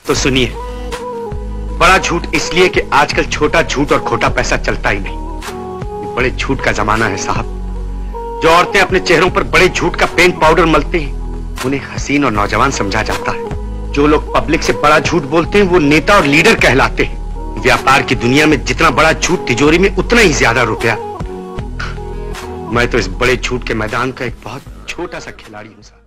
तो सुनिए, बड़ा झूठ इसलिए कि आजकल छोटा झूठ और खोटा पैसा चलता ही नहीं। बड़े झूठ का जमाना है साहब। जो औरतें अपने चेहरों पर बड़े झूठ का पेंट पाउडर मलते हैं, उन्हें हसीन और नौजवान समझा जाता है। जो लोग पब्लिक से बड़ा झूठ बोलते हैं, वो नेता और लीडर कहलाते हैं। व्यापार की दुनिया में जितना बड़ा झूठ, तिजोरी में उतना ही ज्यादा रुपया। मैं तो इस बड़े झूठ के मैदान का एक बहुत छोटा सा खिलाड़ी हूं साहब।